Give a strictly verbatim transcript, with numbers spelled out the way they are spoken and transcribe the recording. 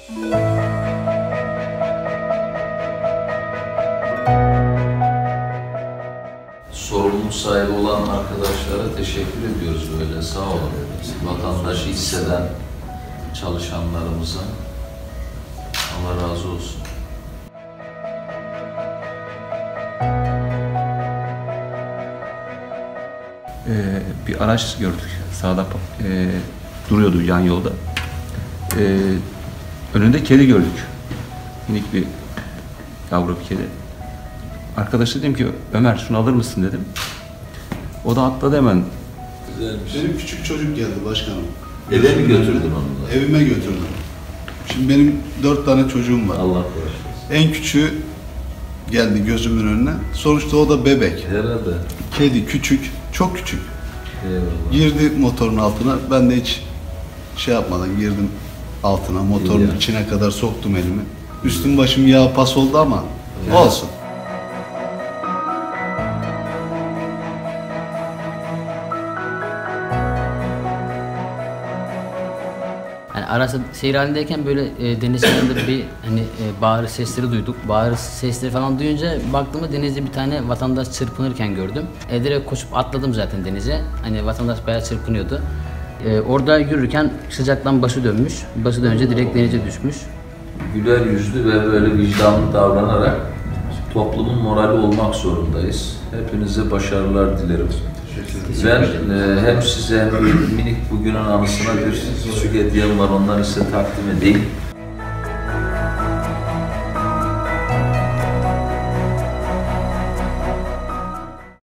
Sorumluluk sahibi olan arkadaşlara teşekkür ediyoruz böyle. Sağ olun. Vatandaşı hisseden çalışanlarımıza Allah razı olsun. Ee, bir araç gördük. Sağda e, duruyordu yan yolda. Ee, önünde kedi gördük. Minik bir yavru bir kedi. Arkadaşa dedim ki Ömer şunu alır mısın dedim. O da atladı hemen. Güzelmiş. Benim küçük çocuk geldi başkanım. Eve mi götürdün onu da? Evime götürdüm. Şimdi benim dört tane çocuğum var. Allah korusun. En küçüğü geldi gözümün önüne. Sonuçta o da bebek. Herhalde. Kedi küçük, çok küçük. Eyvallah. Girdi motorun altına. Ben de hiç şey yapmadan girdim altına. Motorun İyi. içine kadar soktum elimi. Üstüm başım yağ pas oldu ama Evet. olsun. Yani arası seyir halindeyken böyle e, deniz kenarında bir hani e, bağırı sesleri duyduk. Bağırı sesleri falan duyunca baktığımda denizde bir tane vatandaş çırpınırken gördüm. E, direkt koşup atladım zaten denize. Hani vatandaş bayağı çırpınıyordu. E, orada yürürken sıcaktan başı dönmüş. Başı dönünce direkt denize düşmüş. Güler yüzlü ve böyle vicdanlı davranarak toplumun morali olmak zorundayız. Hepinize başarılar dilerim. Ben e, hem size hem minik bugünün anısına bir küçük hediyem var, onları size takdim edeyim.